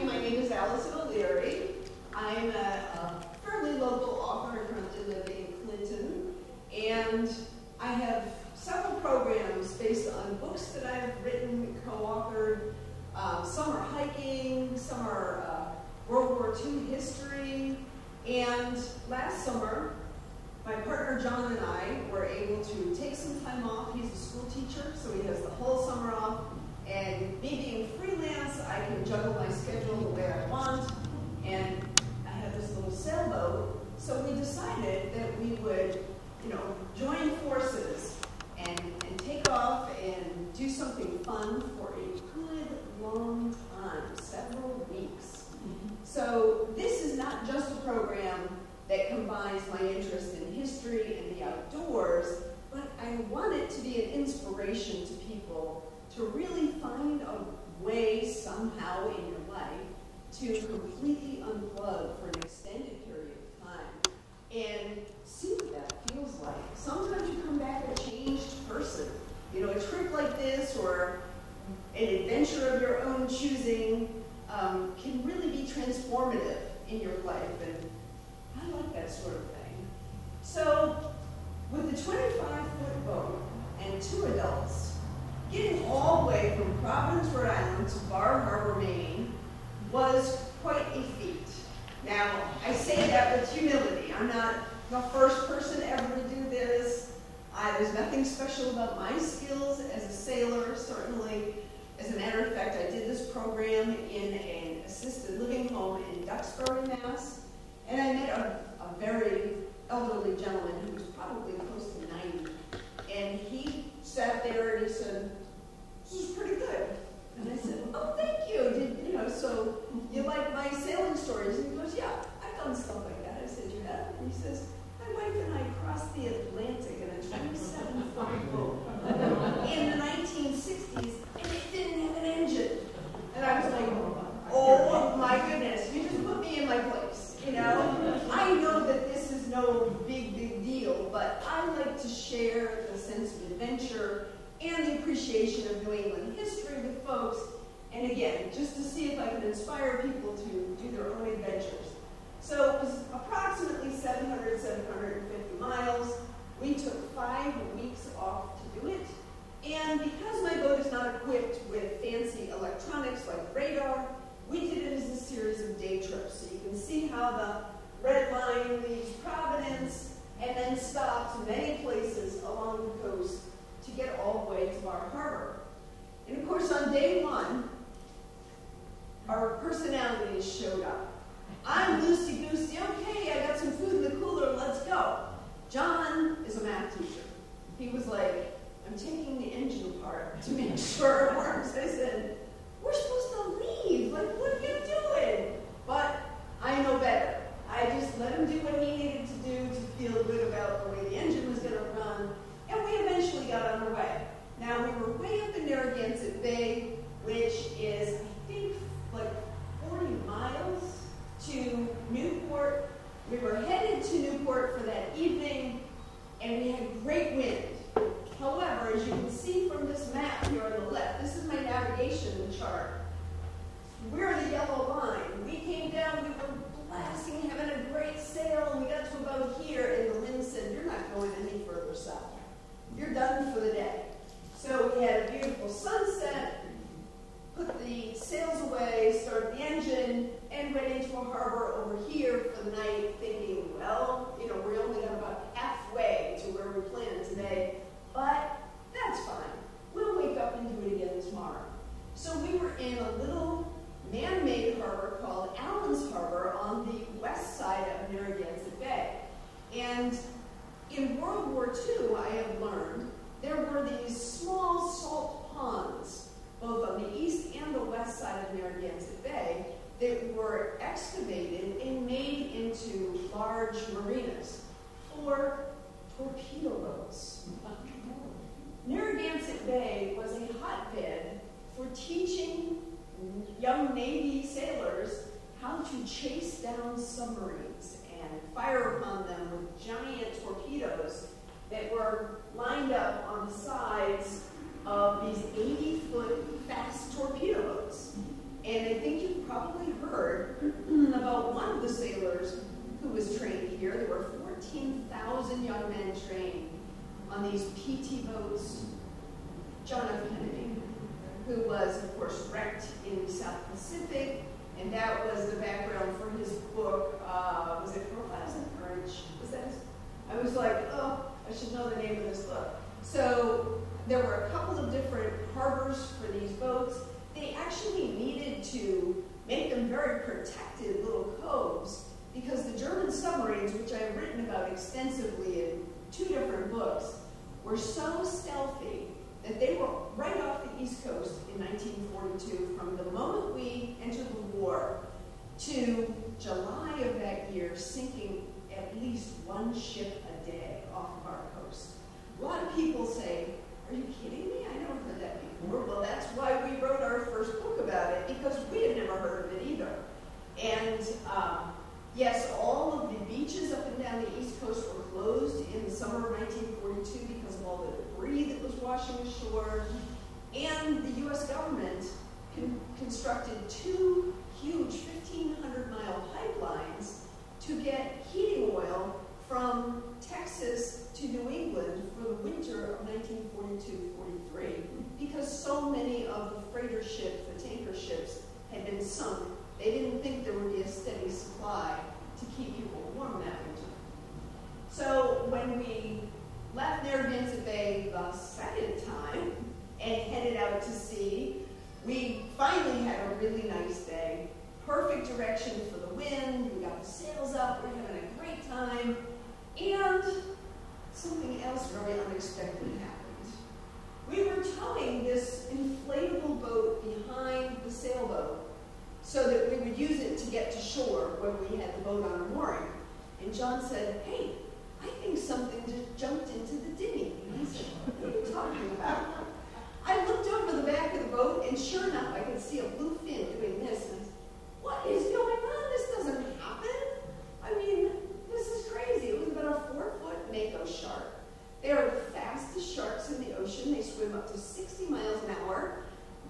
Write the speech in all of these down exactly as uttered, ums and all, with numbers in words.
My name is Allison O'Leary. I'm a, a fairly local author. I currently live in Clinton. And I have several programs based on books that I've written, co-authored. Um, some are hiking, some are uh, World War Two history. And last summer, my partner John and I were able to take some time off. He's a school teacher, so he has the whole summer off. And me being freelance, I can juggle my schedule the way I want. And I have this little sailboat. So we decided that we would, you know, join forces and, and take off and do something fun for a good long time, several weeks. So this is not just a program that combines my interest in history and the outdoors, but I want it to be an inspiration to people to really find a way somehow in your life to completely unplug for an extended period of time and see what that feels like. Sometimes you come back a changed person. You know, a trip like this or an adventure of your own choosing um, can really be transformative in your life, and I like that sort of thing. So, with the twenty-five foot boat and two adults, getting all the way from Providence, Rhode Island to Bar Harbor, Maine was quite a feat. Now, I say that with humility. I'm not the first person ever to do this. I, there's nothing special about my skills as a sailor, certainly. As a matter of fact, I did this program in an assisted living home in Duxbury, Mass. And I met a, a very elderly gentleman who was probably close to ninety. And he sat there and he said, "This is pretty good." And I said, "Oh, thank you. Did, you know, so you like my sailing stories?" And he goes, "Yeah, I've done stuff like that." I said, "You have?" And he says, "My wife and I crossed the Atlantic in a twenty-seven foot boat in the nineteen sixties, and it didn't have an engine." And I was like, "Oh my goodness, you just put me in my place, you know?" I know that this is no big, big deal, but I like to share the sense of adventure and the appreciation of New England history with folks. And again, just to see if I can inspire people to do their own adventures. So it was approximately seven hundred, seven hundred fifty miles. We took five weeks off to do it. And because my boat is not equipped with fancy electronics like radar, we did it as a series of day trips. So you can see how the red line leaves Providence and then stops many places along the coast to get all the way to Bar Harbor. And of course, on day one, our personalities showed up. I'm loosey-goosey. Okay, I got some food in the cooler, let's go. John is a math teacher. He was like, "I'm taking the engine apart to make sure it works." I said, "We're supposed to leave. Like, what are you doing?" But I know better. I just let him do what he needed to do to feel good about the way the engine was going to run, and we eventually got on our way. Now, we were way up in Narragansett Bay, which is, I think, like forty miles to Newport. We were headed to Newport for that evening, and we had great wind. However, as you can see from this map here on the left, this is my navigation chart. We're the yellow line. We came down, we were blasting, having a great sail, and we got to about here, and the wind said, "You're not going any further south. You're done for the day." So we had a beautiful sunset, put the sails away, started the engine, and went into a harbor over here for the night, thinking, well, you know, we only got about halfway to where we planned today, but that's fine. We'll wake up and do it again tomorrow. So we were in a little man-made harbor called Allen's Harbor on the west side of Narragansett Bay. And in World War Two, I have learned, there were these small salt ponds, both on the east and the west side of Narragansett Bay, that were excavated and made into large marinas for torpedo boats. Narragansett Bay was a hotbed for teaching young Navy sailors how to chase down submarines and fire upon them with giant torpedoes that were lined up on the sides of these eighty foot fast torpedo boats. And I think you probably heard about one of the sailors who was trained here. There were fourteen thousand young men trained on these P T boats. John F. Kennedy, who was, of course, wrecked in the South Pacific, and that was the background for his book, uh, was it Profiles in Courage? Was that his? I was like, oh, I should know the name of this book. So there were a couple of different harbors for these boats. They actually needed to make them very protected little coves because the German submarines, which I've written about extensively in two different books, were so stealthy that they were right off the East Coast in nineteen forty-two. From the moment we entered the war to July of that year, sinking at least one ship a day off of our coast. A lot of people say, are you kidding me? I never heard that before. Well, that's why we wrote our first book about it, because we had never heard of it either. And um, yes, all of the beaches up and down the East Coast were closed in the summer of nineteen forty-two because of all the debris that was washing ashore. And the U S government con constructed two huge fifteen hundred mile pipelines to get heating oil from Texas to New England for the winter of nineteen forty-two forty-three, because so many of the freighter ships, the tanker ships, had been sunk. They didn't think there would be a steady supply to keep people warm that winter. So when we left Narragansett Bay the second time and headed out to sea, we finally had a really nice day. Perfect direction for the wind, we got the sails up, we're having a great time, and something else very unexpected happened. We were towing this inflatable boat behind the sailboat so that we would use it to get to shore when we had the boat on a mooring. And John said, hey, I think something just jumped into the dinghy. And I said, what are you talking about? I looked over the back of the boat, and sure enough, I could see a blue fin doing this. And I said, what is going on? This doesn't happen. I mean, this is crazy. It was about a four-foot mako shark. They are the fastest sharks in the ocean. They swim up to sixty miles an hour.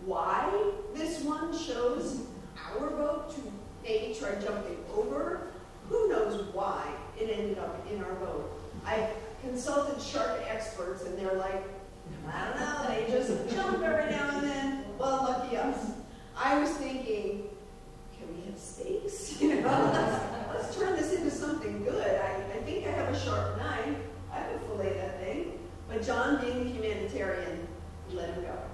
Why this one chose our boat to maybe try jumping over? Who knows why it ended up in our boat? I consulted shark experts, and they're like, I don't know, they just jump every now and then. Well, lucky us. I was thinking, can we have steaks? You know, let's, let's turn this into something good. I, I think I have a sharp knife. I could fillet that thing. But John, being the humanitarian, let him go.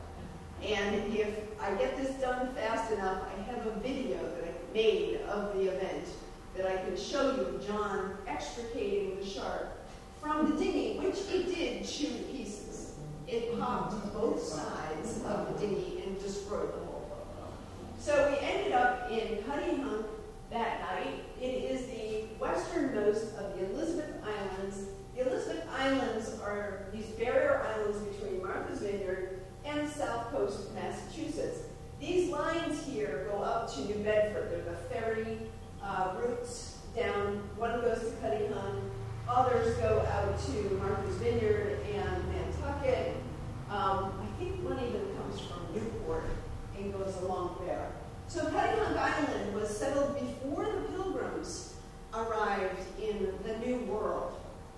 And if I get this done fast enough, I have a video that I made of the event that I can show you John extricating the shark from the dinghy, which it did chew to pieces. It popped both sides of the dinghy and destroyed the whole boat. So we ended up in Cuttyhunk that night. It is the westernmost of the Elizabeth Islands. The Elizabeth Islands are these barrier islands between Martha's Vineyard and the south coast of Massachusetts. These lines here go up to New Bedford. They're the ferry uh, routes down. One goes to Cuttyhunk. Others go out to Martha's Vineyard and Nantucket. Um, I think one even comes from Newport and goes along there. So Cuttyhunk Island was settled before the Pilgrims arrived in the New World.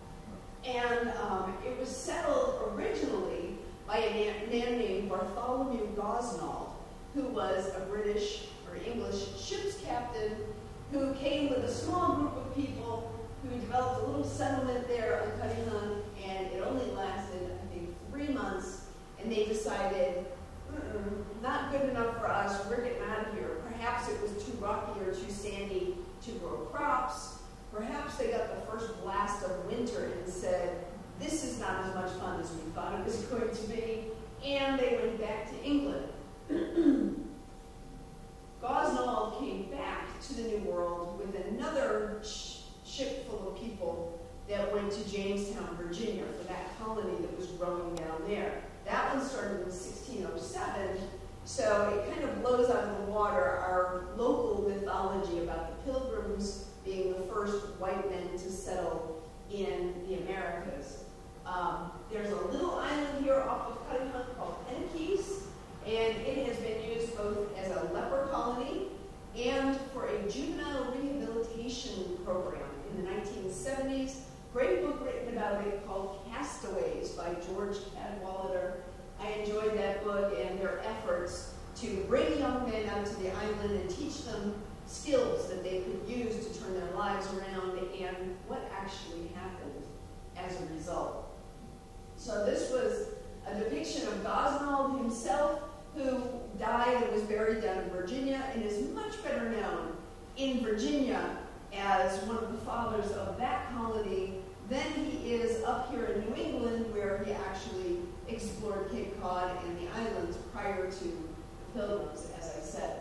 And um, it was settled originally by a man named Bartholomew Gosnold, who was a British or English ship's captain who came with a small group of people who developed a little settlement there on Cuttyhunk, and it only lasted, I think, three months, and they decided, mm-mm, not good enough for us, we're getting out of here. Perhaps it was too rocky or too sandy to grow crops. Perhaps they got the first blast of winter and said, this is not as much fun as we thought it was going to be, and they went back to England. Gosnold came back to the New World with another sh ship full of people that went to Jamestown, Virginia, for that colony that was growing down there. That one started in sixteen oh seven, so it kind of blows out of the water our local mythology about the Pilgrims being the first white men to settle in the Americas. Um, there's a little island here off of Cuttyhunk called Penakees, and it has been used both as a leper colony seventies. Great book written about it called Castaways by George Cadwallader. I enjoyed that book and their efforts to bring young men out to the island and teach them skills that they could use to turn their lives around and what actually happened as a result. So this was a depiction of Gosnold himself, who died and was buried down in Virginia and is much better known in Virginia as one of the fathers of that colony than he is up here in New England, where he actually explored Cape Cod and the islands prior to the Pilgrims, as I said.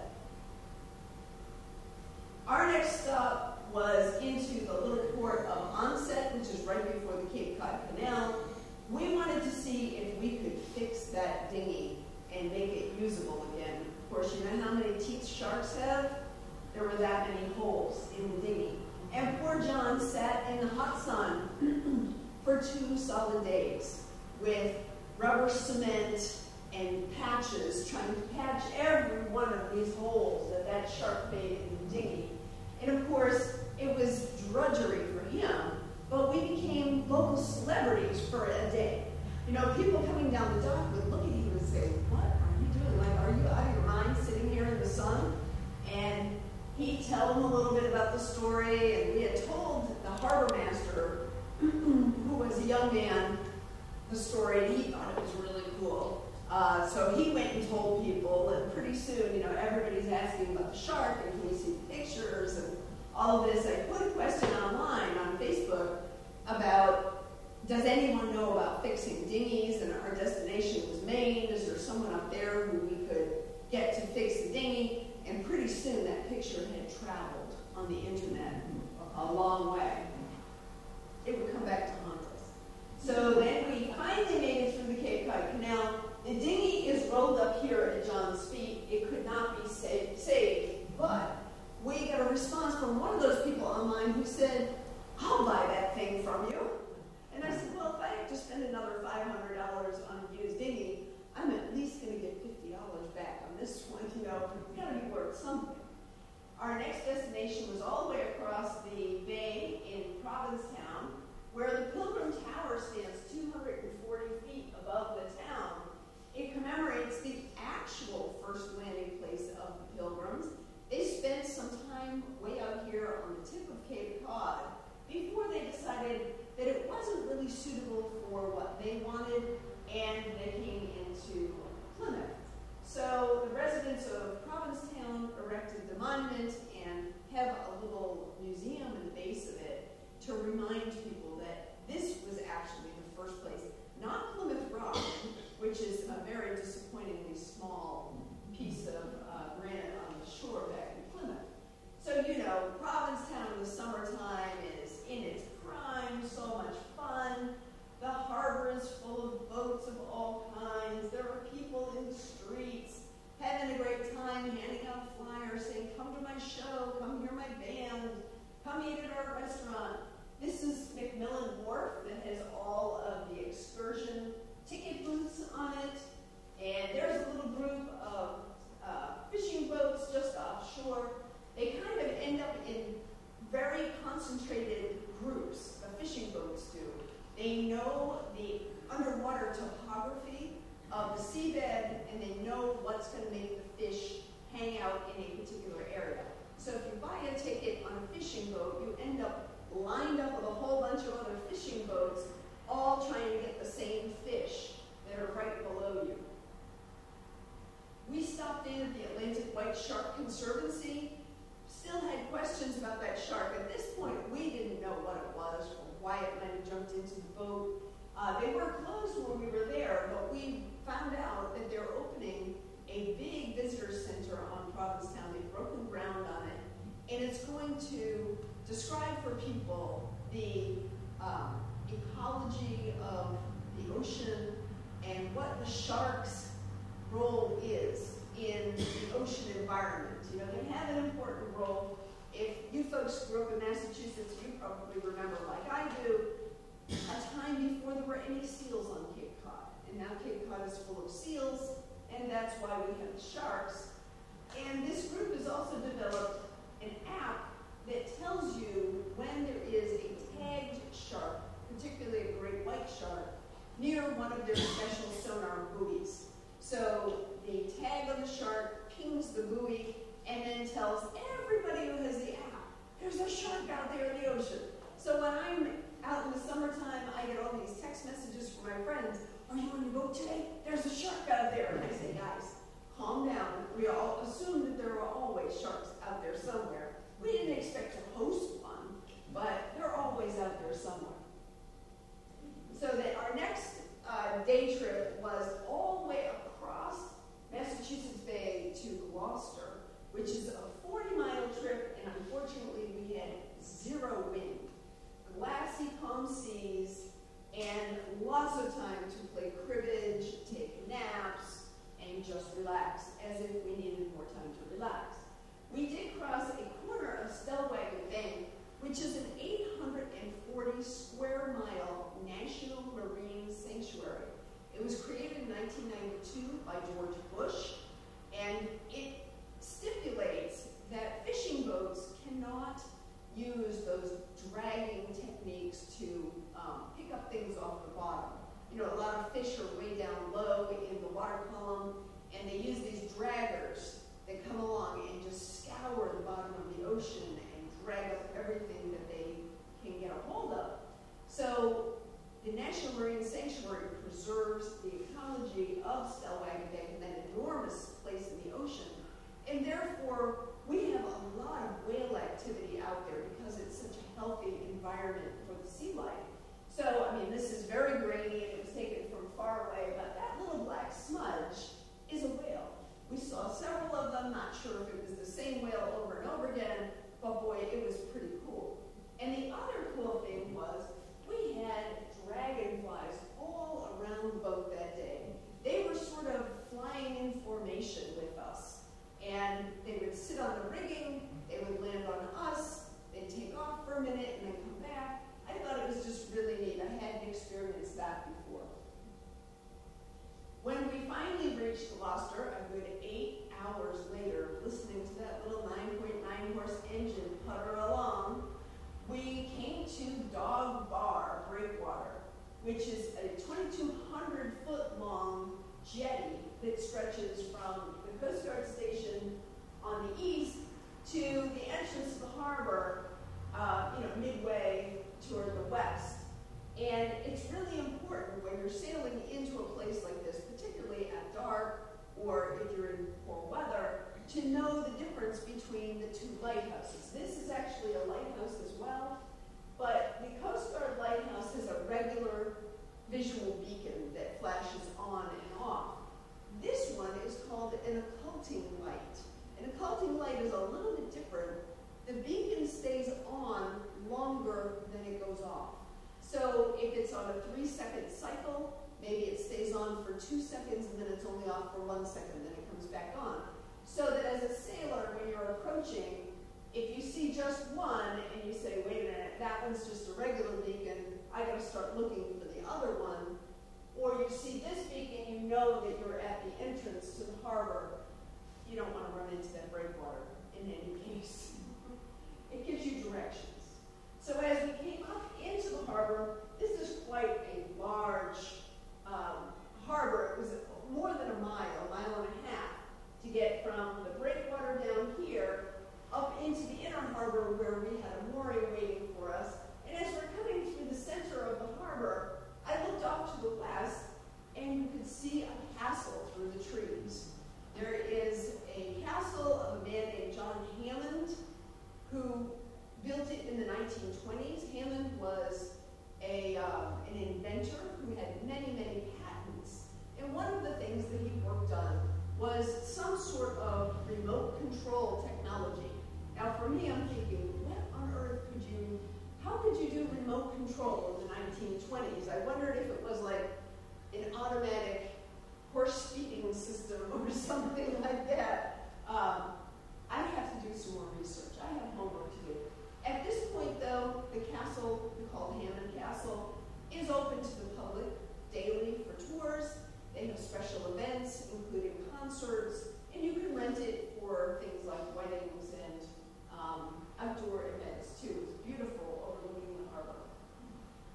Our next stop was into the little port of Onset, which is right before the Cape Cod Canal. We wanted to see if we could fix that dinghy and make it usable again. Of course, you know how many teeth sharks have? There were that many holes in the dinghy. And poor John sat in the hot sun for two solid days with rubber cement and patches, trying to patch every one of these holes that that shark made in the dinghy. And of course, it was drudgery for him, but we became local celebrities for a day. You know, people coming down the dock would look at him and say, "What are you doing? Like, are you out of your mind sitting here in the sun?" And he'd tell them a little bit about the story, and we had told the harbor master, who was a young man, the story, and he thought it was really cool. Uh, so he went and told people, and pretty soon, you know, everybody's asking about the shark, and can we see the pictures, and all of this. I put a question online on Facebook about, does anyone know about fixing dinghies? And our destination was Maine. Is there someone up there who we could get to fix the dinghy? And pretty soon that picture had traveled on the internet a long way. It would come back to haunt us. So then we finally made it through the Cape Cod Canal. The dinghy is rolled up here at John's feet. It could not be saved, saved, but we got a response from one of those people online who said, "I'll buy that thing from you." And I said, well, if I have to spend another five hundred dollars on a used dinghy, I'm at least going to get fifty dollars back on this one. You know, it's got to be worth something. Our next destination was all the way across the bay in Provincetown, where the Pilgrim Tower stands two hundred forty feet above the town. It commemorates the actual first landing place of the Pilgrims. They spent some time way out here on the tip of Cape Cod before they decided that it wasn't really suitable for what they wanted, and they came into Plymouth. So the residents of Provincetown erected the monument and have a little museum in the base of it to remind people that this was actually the first place, not Plymouth Rock, which is a very disappointingly small piece of uh, granite on the shore back in Plymouth. So, you know, Provincetown in the summertime is in its prime, so much fun. The harbor is full of boats of all kinds. There are people in the streets having a great time, handing out flyers, saying, "Come to my show, come hear my band, come eat at our restaurant." This is McMillan Wharf that has all of the excursion ticket booths on it. And there's a little group of uh, fishing boats just offshore. They kind of end up in very concentrated groups, the fishing boats do. They know the underwater topography of the seabed, and they know what's going to make the fish hang out in a particular area. So if you buy a ticket on a fishing boat, you end up lined up with a whole bunch of other fishing boats, all trying to get the same fish that are right below you. We stopped in at the Atlantic White Shark Conservancy, still had questions about that shark. At this point, we didn't know what it was or why it might have jumped into the boat. Uh, they were closed when we were there, but we found out that they're opening a big visitor center on Provincetown. They've broken ground on it, and it's going to describe for people the um, ecology of the ocean and what the shark's role is in the ocean environment. You know, they have an important role. If you folks grew up in Massachusetts, you probably remember, like I do, a time before there were any seals on Cape Cod. And now Cape Cod is full of seals, and that's why we have sharks. And this group has also developed an app that tells you when there is a tag shark, particularly a great white shark, near one of their special sonar buoys. So the tag on the shark pings the buoy and then tells everybody who has the app, there's a shark out there in the ocean. So when I'm out in the summertime, I get all these text messages from my friends, are you on your boat today? There's a shark out there. And I say, guys, calm down. We all assumed that there were always sharks out there somewhere. We didn't expect to host one, but they're always out there somewhere. So that our next uh, day trip was all the way across Massachusetts Bay to Gloucester, which is a forty mile trip, and unfortunately we had zero wind. Glassy, calm seas, and lots of time to play cribbage, take naps, and just relax, as if we needed more time to relax. We did cross a corner of Stellwagen Bank, which is an eight hundred forty square mile national marine sanctuary. It was created in nineteen ninety-two by George Bush, and it stipulates that fishing boats cannot use those dragging techniques to um, pick up things off the bottom. You know, a lot of fish are way down low in the water column, and they use these draggers that come along and just scour the bottom of the ocean and drag up everything that they can get a hold of. So the National Marine Sanctuary preserves the ecology of Stellwagen Bank, that enormous place in the ocean, and therefore we have a lot of whale activity out there because it's such a healthy environment for the sea life. So, I mean, this is very grainy and it was taken from far away, but that little black smudge is a whale. We saw several of them, not sure if it was the same whale over and over again, but boy, it was pretty cool. And the other cool thing was we had dragonflies all around the boat that day. They were sort of flying in formation with us. And they would sit on the rigging, they would land on us, they'd take off for a minute and then come back. I thought it was just really neat. I hadn't experienced that before. When we finally reached Gloucester, a good eight hours later, listening to that little nine point nine horse engine putter along, we came to Dog Bar Breakwater, which is a twenty-two hundred foot long jetty that stretches from the Coast Guard station on the east to the entrance of the harbor, uh, you know, midway toward the west. And it's really important when you're sailing into a place like this, particularly at dark or if you're in poor weather, to know the difference between the two lighthouses. This is actually a lighthouse as well, but the Coast Guard lighthouse has a regular visual beacon that flashes on and off. This one is called an occulting light. An occulting light is a little bit different. The beacon stays on longer than it goes off. So if it's on a three second cycle, maybe it stays on for two seconds and then it's only off for one second, then it comes back on. So that as a sailor, when you're approaching, if you see just one and you say, wait a minute, that one's just a regular beacon, I gotta start looking for the other one, or you see this beacon, you know that you're at the entrance to the harbor, you don't want to run into that breakwater in any case. It gives you directions. So as we came up into the harbor, this is quite a large um, harbor. It was more than a mile, a mile and a half, to get from the breakwater down here up into the inner harbor where we had a mooring waiting for us. And as we're coming through the center of the harbor, I looked off to the west and you could see a castle through the trees. There is a castle of a man named John Hammond who built it in the nineteen twenties. Hammond was a, uh, an inventor who had many, many patents. And one of the things that he worked on was some sort of remote control technology. Now for me, I'm thinking, what on earth could you, how could you do remote control in the nineteen twenties? I wondered if it was like an automatic horse feeding system or something like that. Um, I have to do some more research. I have homework to do. At this point, though, the castle, called Hammond Castle, is open to the public daily for tours. They have special events, including concerts, and you can rent it for things like weddings and um, outdoor events, too. It's beautiful overlooking the harbor.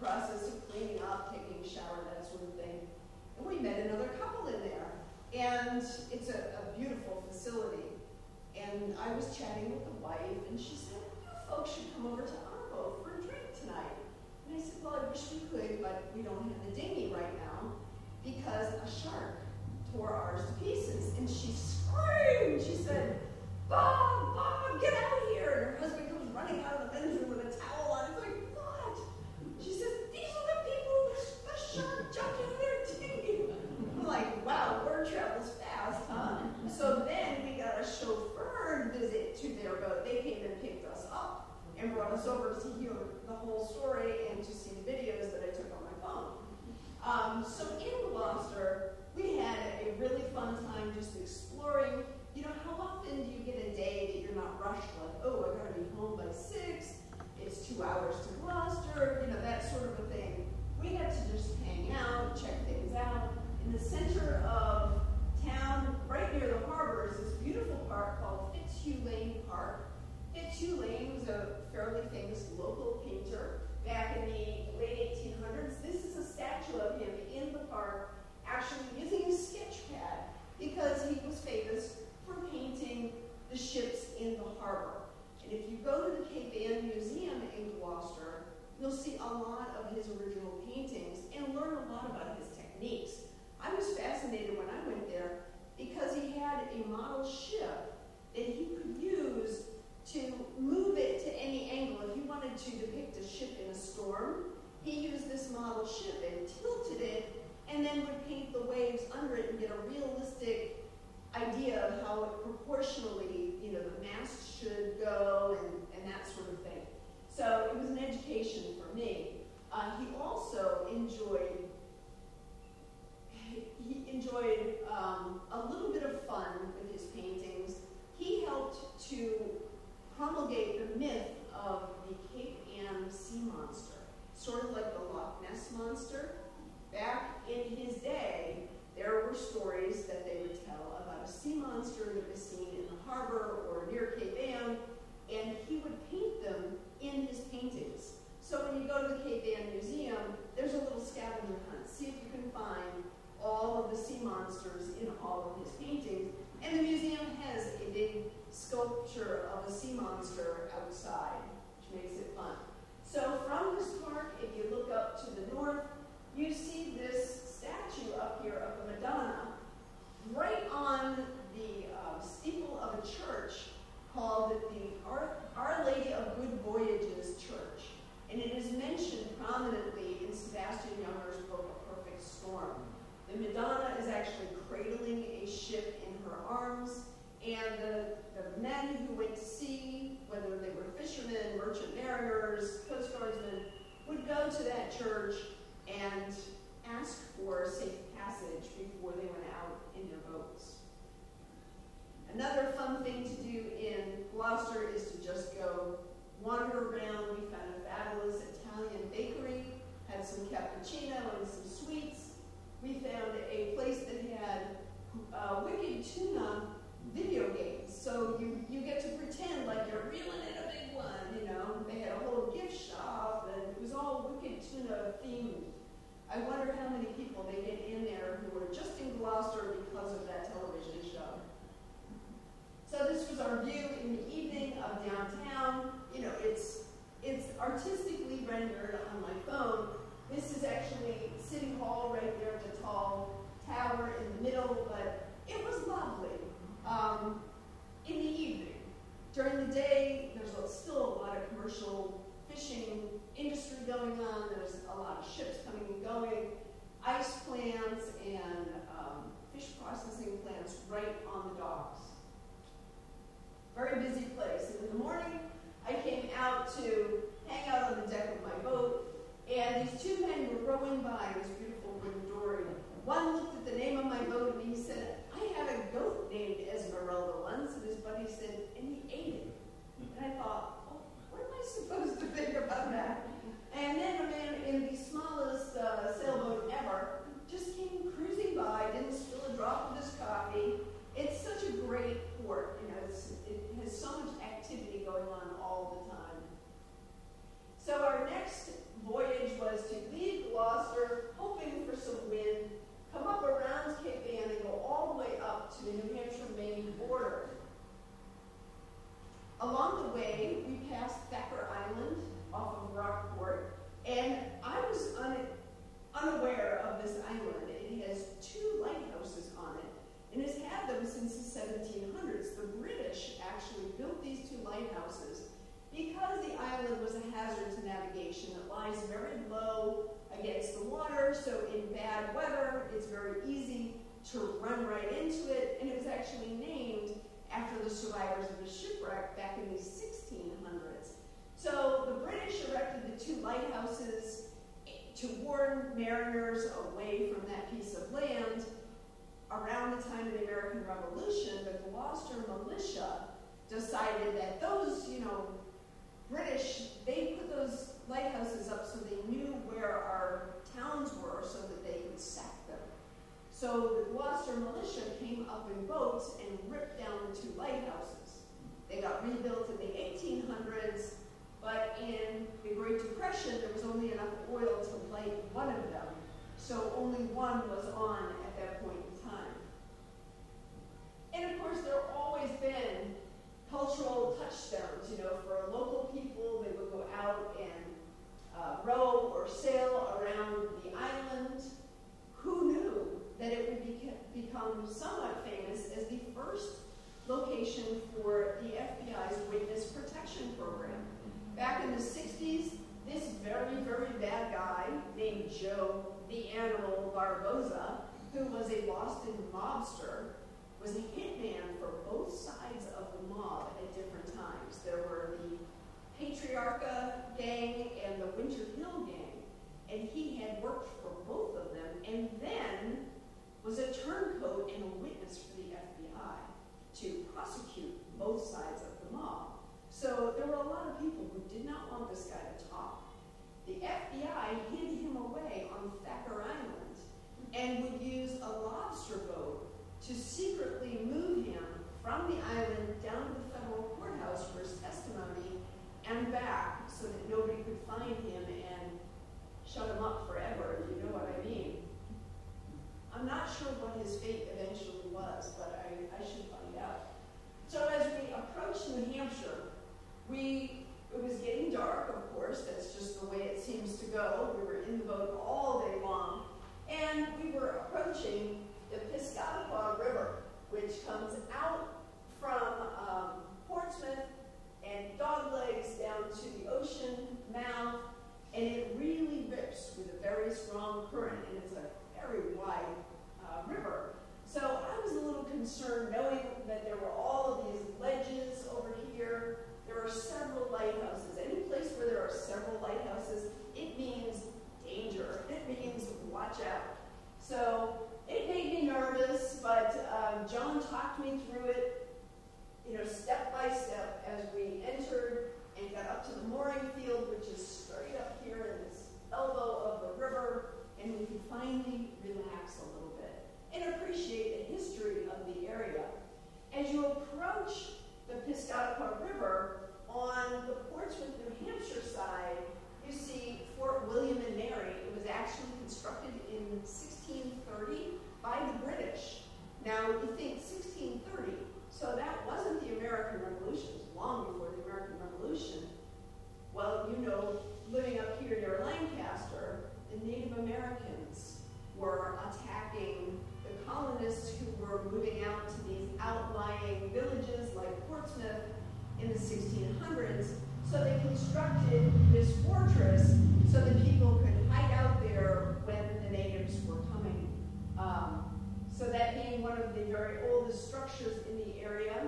process of cleaning up, taking a shower, that sort of thing. And we met another couple in there. And it's a, a beautiful facility. And I was chatting with the wife, and she said, you folks should come over to our boat for a drink tonight. And I said, well, I wish we could, but we don't have the dinghy right now because a shark tore ours to pieces. And she screamed. She said, Bob, Bob, get out here. And her husband comes running out of the men's room with a towel on. It's like, what? She says, these are the people, the shark jumped into their dinghy. I'm like, wow, word travels fast, huh? So then we got a chauffeur visit to their boat. They came and picked us up and brought us over to hear the whole story and to see the videos that I took on my phone. Um, so in Gloucester, we had a really fun time just exploring. You know, how often do you get a day that you're not rushed, like, oh, I gotta be home by six, it's two hours to Gloucester, you know, that sort of a thing. We got to just hang out, check things out. In the center of town, right near the harbor, is this beautiful park called Fitzhugh Lane Park. Fitzhugh Lane was a fairly famous local painter back in the late eighteen hundreds. This is a statue of him in the park, actually using a sketch pad because he was famous for painting the ships in the harbor. And if you go to the Cape Ann Museum in Gloucester, you'll see a lot of his original paintings and learn a lot about his techniques. I was fascinated when I went there because he had a model ship that he could use to move it to any angle. If he wanted to depict a ship in a storm, he used this model ship and tilted it and then would paint the waves under it and get a realistic idea of how it proportionally, you know, the mast should go and, and that sort of thing. So it was an education for me. Uh, he also enjoyed he enjoyed um, a little bit of fun with his paintings. He helped to promulgate the myth of the Cape Ann sea monster, sort of like the Loch Ness monster. Back in his day, there were stories that they would tell about a sea monster that was seen in the harbor or near Cape Ann, and he would paint them in his paintings. So when you go to the Cape Ann Museum, there's a little scavenger hunt. See if you can find all of the sea monsters in all of his paintings. And the museum has a big sculpture of a sea monster outside, which makes it fun. So from this park, if you look up to the north, you see this statue up here of the Madonna right on the uh, steeple of a church called the Our, Our Lady of Good Voyages Church. And it is mentioned prominently in Sebastian Junger's book, A Perfect Storm. The Madonna is actually cradling a ship in her arms, and the, the men who went to sea, whether they were fishermen, merchant mariners, coast guardsmen, would go to that church and ask for safe passage before they went out in their boats. Another fun thing to do in Gloucester is to just go wander around. We found a fabulous Italian bakery, had some cappuccino and some sweets. We found a place that had uh, Wicked Tuna video games. So you, you get to pretend like you're reeling in a big one, you know. They had a whole gift shop, and it was all Wicked Tuna themed. I wonder how many people they get in there who were just in Gloucester because of that television show. So this was our view in the evening of downtown. You know, it's, it's artistically rendered on my phone. This is actually City Hall right there, the tall tower in the middle, but it was lovely um, in the evening. During the day, there's still a lot of commercial fishing industry going on. There's a lot of ships coming and going, ice plants and um, fish processing plants right on the docks. Very busy place. And in the morning, I came out to hang out on the deck of my boat, and these two men were rowing by this beautiful wooden dory. One looked at the name of my boat and he said, I had a goat named Esmeralda once, and his buddy said, and he ate it. And I thought, oh, what am I supposed to think about that? And then a man in the smallest uh, sailboat ever just came cruising by, didn't spill a drop of his coffee. It's such a great port, you know, it's, it has so much activity going on all the time. So our next voyage was to lighthouses because the island was a hazard to navigation. It lies very low against the water, so in bad weather, it's very easy to run right into it, and it was actually named after the survivors of a shipwreck back in the sixteen hundreds. So the British erected the two lighthouses to warn mariners away from that piece of land. Around the time of the American Revolution, the Gloucester militia decided that those, you know, British, they put those lighthouses up so they knew where our towns were so that they could sack them. So the Gloucester militia came up in boats and ripped down the two lighthouses. They got rebuilt in the eighteen hundreds, but in the Great Depression, there was only enough oil to light one of them. So only one was on at that point in time. And of course, there have always been cultural touchstones. You know, for local people, they would go out and uh, row or sail around the island. Who knew that it would be, become somewhat famous as the first location for the F B I's Witness Protection Program? Back in the sixties, this very, very bad guy named Joe the Animal Barboza, who was a Boston mobster, was a hitman for both sides of the mob at different times. There were the Patriarcha gang and the Winter Hill gang, and he had worked for both of them, and then was a turncoat and a witness for the F B I to prosecute both sides of the mob. So there were a lot of people who did not want this guy to talk. The F B I hid him away on Thacker Island and would use a lobster boat to secretly move him from the island down to the federal courthouse for his testimony and back so that nobody could find him and shut him up forever, if you know what I mean. I'm not sure what his fate eventually was, but I, I should find out. So as we approached New Hampshire, we, it was getting dark, of course, that's just the way it seems to go. We were in the boat all day long, and we were approaching the Piscataqua River, which comes out from um, Portsmouth and Doglegs down to the ocean mouth, and it really rips with a very strong current, and it's a very wide uh, river. So I was a little concerned knowing that there were all of these ledges over here. There are several lighthouses. Any place where there are several lighthouses, it means danger. It means watch out. So it made me nervous, but um, John talked me through it, you know, step by step as we entered and got up to the mooring field, which is straight up here in this elbow of the river, and we could finally relax a little bit and appreciate the history of the area. As you approach the Piscataqua River, on the Portsmouth, New Hampshire side, you see Fort William and Mary. It was actually constructed in sixteen thirty by the British. Now, you think sixteen thirty, so that wasn't the American Revolution. It was long before the American Revolution. Well, you know, living up here near Lancaster, the Native Americans were attacking the colonists who were moving out to these outlying villages like Portsmouth in the sixteen hundreds. So they constructed this fortress so that people could hide out there when the natives were coming. Um, so that being one of the very oldest structures in the area.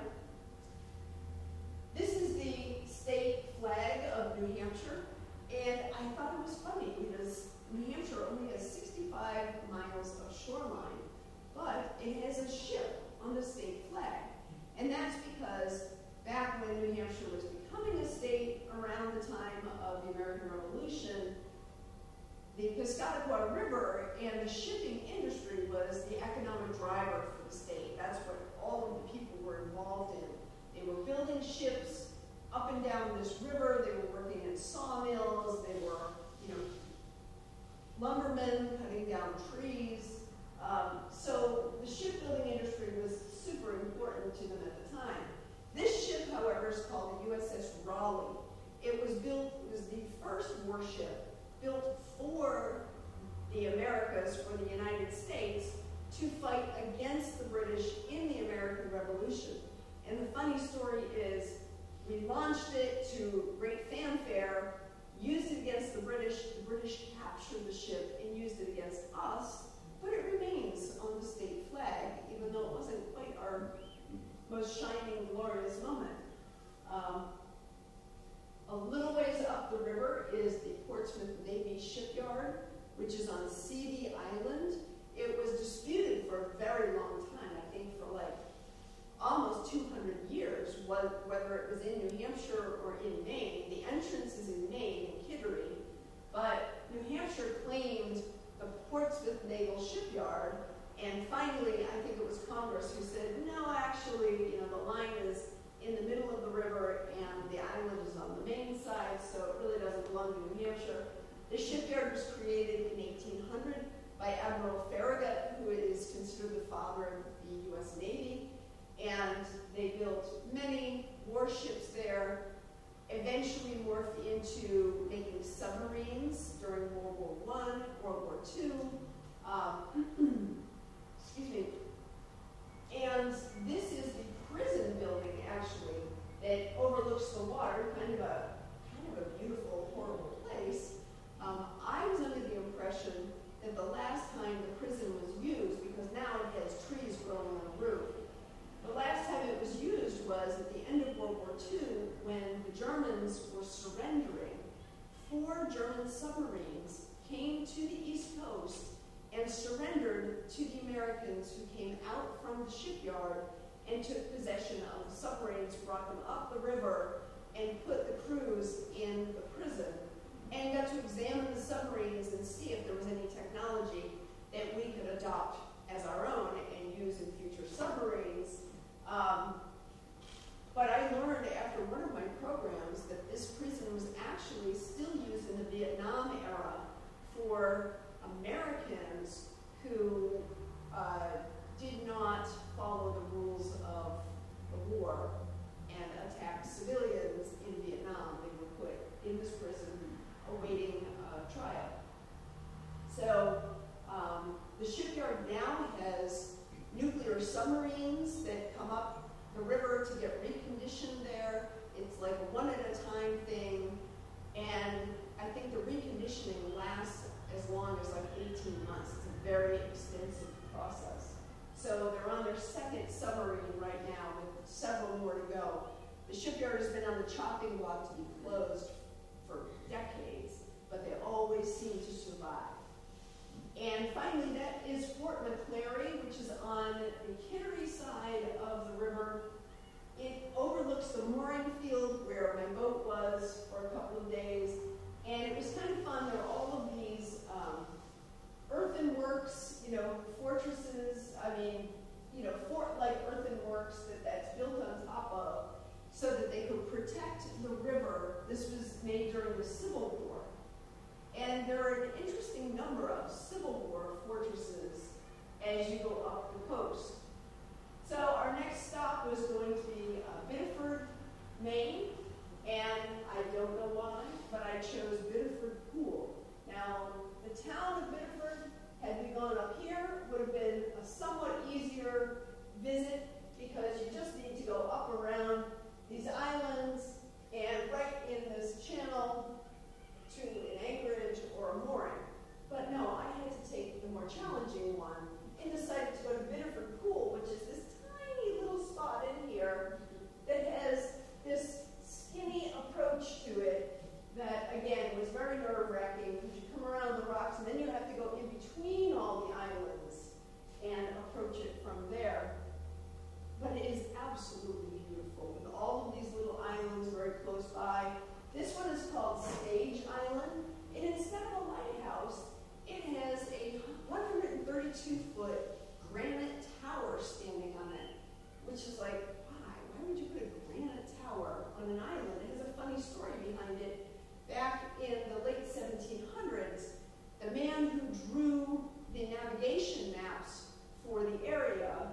This is the state flag of New Hampshire, and I thought it was funny because New Hampshire only has sixty-five miles of shoreline, but it has a ship on the state flag. And that's because back when New Hampshire was becoming a state around the time of the American Revolution, the Piscataqua River and the shipping industry was the economic driver for the state. That's what all of the people were involved in. They were building ships up and down this river. They were working in sawmills. They were, you know, lumbermen cutting down trees. Um, so the shipbuilding industry was super important to them at the time. This ship, however, is called the U S S Raleigh. It was built, it was the first warship built for the Americas, for the United States, to fight against the British in the American Revolution. And the funny story is, we launched it to great fanfare, used it against the British. The British captured the ship and used it against us, but it remains on the state flag, even though it wasn't quite our most shining, glorious moment. Um, a little ways up the river is the Portsmouth Navy Shipyard, which is on Seavey Island. It was disputed for a very long time, I think for like almost two hundred years, whether it was in New Hampshire or in Maine. The entrance is in Maine, in Kittery, but New Hampshire claimed the Portsmouth Naval Shipyard, and finally, I think it was Congress who said, no, actually, you know, the line is in the middle of the river, and the island is on the Maine side, so it really doesn't belong to New Hampshire. The shipyard was created in eighteen hundred by Admiral Farragut, who is considered the father of the U S Navy. And they built many warships there, eventually morphed into making submarines during World War One, World War Two. Um, excuse me. And this is the prison building, actually, that overlooks the water, kind of a kind of a beautiful, horrible place. Um, I was under the impression that the last time the prison was used, because now it has trees growing on the roof, the last time it was used was at the end of World War Two, when the Germans were surrendering. Four German submarines came to the East Coast and surrendered to the Americans, who came out from the shipyard and took possession of the submarines, brought them up the river, and put the crews in the prison, and got to examine the submarines and see if there was any technology that we could adopt as our own and use in future submarines. Um, but I learned after one of my programs that this prison was actually still used in the Vietnam era for Americans who uh, did not follow the rules of the war and attacked civilians in Vietnam. They were put in this prison awaiting uh, trial. So um, the shipyard now has nuclear submarines that come up the river to get reconditioned there. It's like a one at a time thing, and I think the reconditioning lasts as long as like eighteen months. It's a very extensive process. So they're on their second submarine right now with several more to go. The shipyard has been on the chopping block to be closed for decades, but they always seem to survive. And finally, that is Fort McClary, which is on the Kittery side of the river. It overlooks the mooring field where my boat was for a couple of days, and it was kind of fun. There are all of these um, earthenworks, you know, fortresses, I mean, you know, fort-like earthenworks that that's built on top of, so that they could protect the river. This was made during the Civil War. And there are an interesting number of Civil War fortresses as you go up the coast. So our next stop was going to be uh, Biddeford, Maine, and I don't know why, but I chose Biddeford Pool. Now, the town of Biddeford, had we gone up here, would have been a somewhat easier visit, because you just need to go up around these islands and right in this channel to an anchorage or a mooring. But no, I had to take the more challenging one and decided to go to Biddeford Pool, which is this tiny little spot in here that has this skinny approach to it that, again, was very nerve-wracking, because you come around the rocks and then you have to go in between all the islands and approach it from there. But it is absolutely beautiful, with all of these little islands very close by. This one is called Stage Island, and instead of a lighthouse, it has a one hundred thirty-two foot granite tower standing on it, which is like, why? Why would you put a granite tower on an island? It has a funny story behind it. Back in the late seventeen hundreds, the man who drew the navigation maps for the area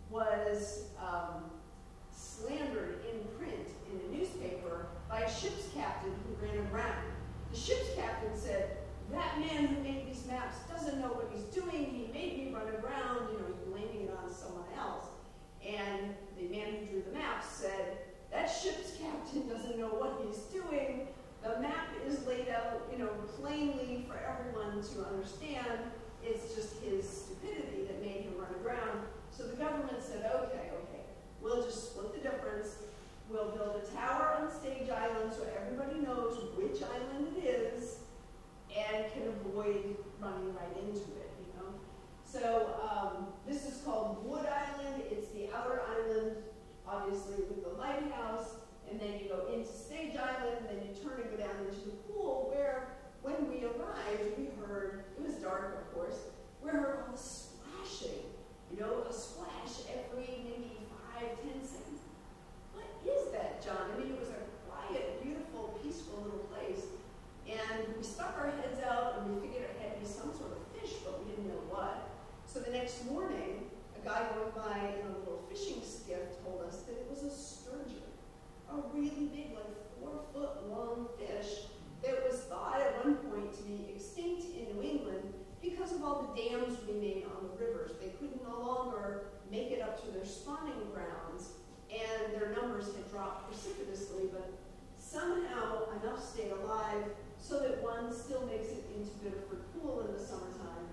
was um, slandered in print in a newspaper by a ship's captain who ran aground. The ship's captain said, that man who made these maps doesn't know what he's doing. He made me run aground. You know, he's blaming it on someone else. And the man who drew the maps said, That ship's captain doesn't know what he's doing. The map is laid out, you know, plainly for everyone to understand. It's just his stupidity that made him run aground. So the government said, okay, okay, we'll just split the difference. We'll build a tower on Stage Island so everybody knows which island it is and can avoid running right into it, you know. So um, this is called Wood Island. It's the outer island, obviously, with the lighthouse. And then you go into Stage Island, and then you turn and go down into the pool, where when we arrived, we heard, it was dark, of course, we heard all the splashing. You know, a splash every maybe five, ten seconds. What is that, John? I mean, it was a quiet, beautiful, peaceful little place. And we stuck our heads out, and we figured it had to be some sort of fish, but we didn't know what. So the next morning, a guy going by in a little fishing skiff told us that it was a sturgeon. A really big, like four-foot-long fish that was thought at one point to be extinct in New England because of all the dams we made on the rivers. They could no longer make it up to their spawning grounds, and their numbers had dropped precipitously, but somehow enough stayed alive so that one still makes it into Biddeford Pool in the summertime.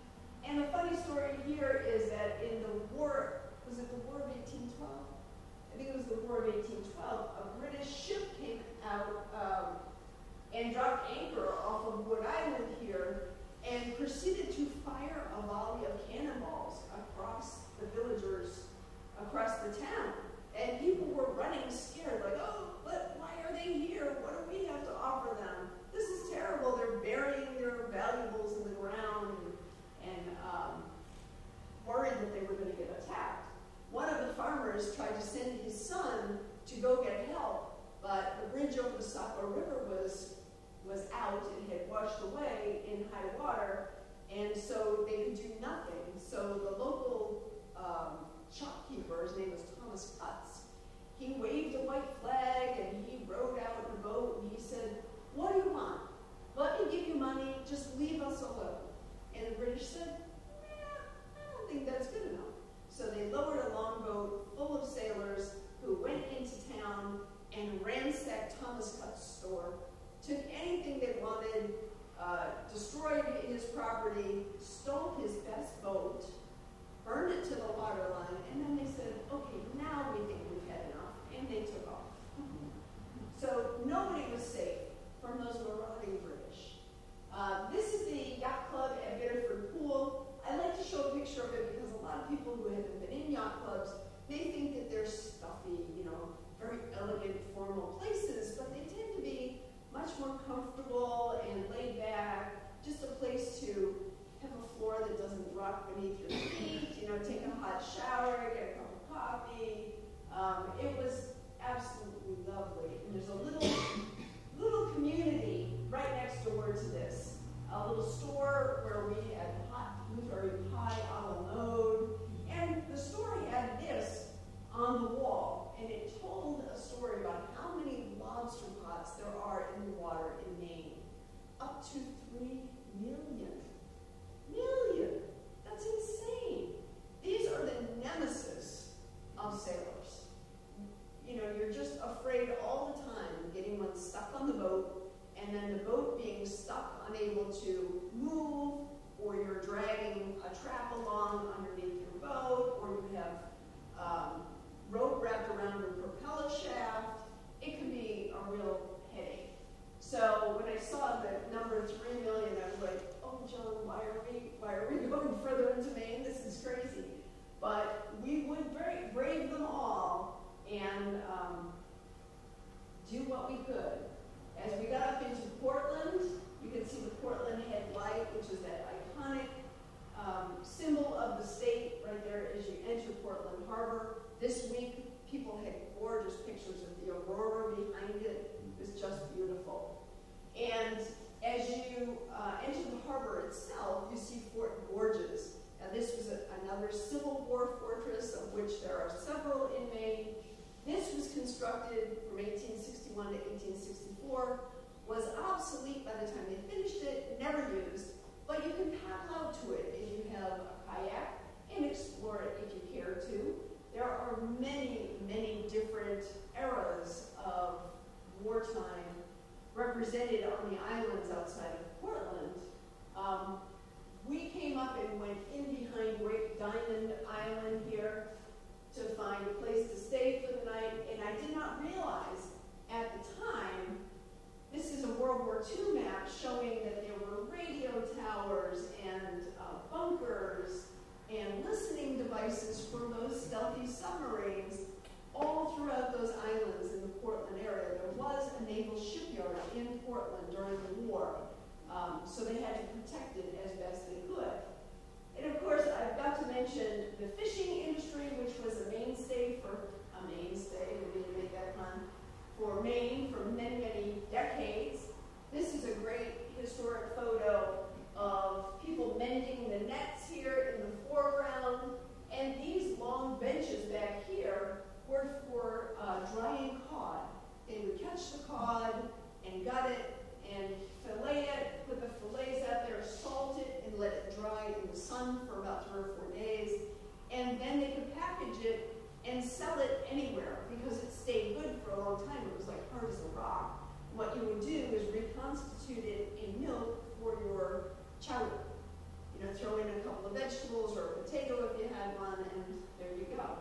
And a funny story here is that in the war, was it the War of eighteen twelve? I think it was the War of eighteen twelve, a British ship came out um, and dropped anchor off of Wood Island here and proceeded to fire a volley of cannonballs across the villagers, across the town. And people were running scared, like, oh, but why are they here? What do we have to offer them? This is terrible. They're burying their valuables in the ground and, and um, worried that they were going to get attacked. One of the farmers tried to send his son to go get help, but the bridge over the Saco River was, was out. It had washed away in high water, and so they could do nothing. So the local um, shopkeeper, his name was Thomas Cutts, he waved a white flag, and he rowed out in a boat, and he said, what do you want? Let me give you money, just leave us alone. And the British said, nah, I don't think that's good enough. So they lowered a longboat full of sailors who went into town and ransacked Thomas Cutts' store, took anything they wanted, uh, destroyed his property, stole his best boat, burned it to the waterline, and then they said, okay, now we think we've had enough, and they took off. So nobody was safe from those marauding British. Uh, this is the yacht club at Biddeford Pool. I like to show a picture of it because a lot of people who haven't been in yacht clubs may think that they're stuffy, you know, very elegant, formal places, but they tend to be much more comfortable and laid back, just a place to have a floor that doesn't rock beneath your feet, you know, take a hot shower, get a cup of coffee. Um, it was absolutely lovely. And there's a little, little community right next door to this. A little store where we had hot blueberry pie a la mode. And the store had this on the wall, and it told a story about how many lobster pots there are in the water in Maine. Up to three million. Million! That's insane. These are the nemesis of sailors. You know, you're just afraid all the time of getting one stuck on the boat, and then the boat being stuck, unable to move, or you're dragging a trap along underneath your boat, or you have um, rope wrapped around your propeller shaft. It can be a real headache. So when I saw the number three million, I was like, oh, John, why are we, why are we going further into Maine? This is crazy. But we would brave, brave them all and um, do what we could. As we got up into Portland, you can see the Portland Head Light, which is that iconic um, symbol of the state right there as you enter Portland Harbor. This week, people had gorgeous pictures of the aurora behind it. It was just beautiful. And as you uh, enter the harbor itself, you see Fort Gorges. Now, this was a, another Civil War fortress, of which there are several in Maine. This was constructed from eighteen sixty-one to eighteen sixty-four, was obsolete by the time they finished it, never used, but you can paddle out to it if you have a kayak and explore it if you care to. There are many, many different eras devices for those stealthy submarines all throughout those islands in the Portland area. There was a naval shipyard in Portland during the war, um, so they had to protect it as best they could. And of course, I've got to mention the fishing industry, which was a mainstay for, a mainstay, we need to make that pun, for Maine for many, many decades. This is a great historic photo of people mending the nets here in the foreground. And these long benches back here were for uh, drying cod. They would catch the cod and gut it and fillet it, put the fillets out there, salt it, and let it dry in the sun for about three or four days. And then they could package it and sell it anywhere because it stayed good for a long time. It was like hard as a rock. What you would do is reconstitute it in milk for your chowder. You know, throw in a couple of vegetables or a potato if you had one, and there you go.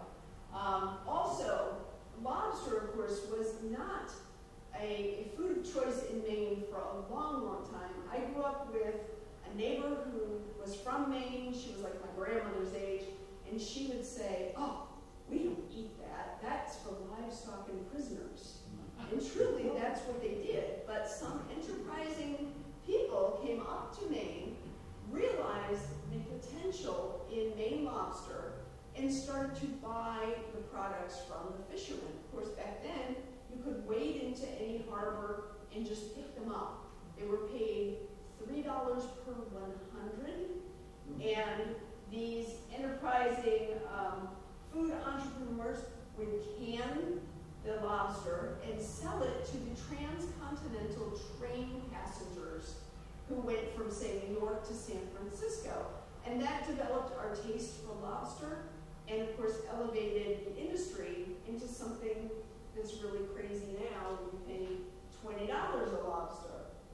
Um, also, lobster, of course, was not a, a food of choice in Maine for a long, long time. I grew up with a neighbor who was from Maine. She was like my grandmother's age, and she would say, "Oh, we don't eat that. That's for livestock and prisoners." And truly, that's what they did. But some enterprising people came up to Maine, realized the potential in Maine lobster, and started to buy the products from the fishermen. Of course, back then, you could wade into any harbor and just pick them up. They were paid three dollars per one hundred, and these enterprising um, food entrepreneurs would can the lobster and sell it to the transcontinental train passengers who went from, say, New York to San Francisco. And that developed our taste for lobster and, of course, elevated the industry into something that's really crazy now when you pay twenty dollars a lobster.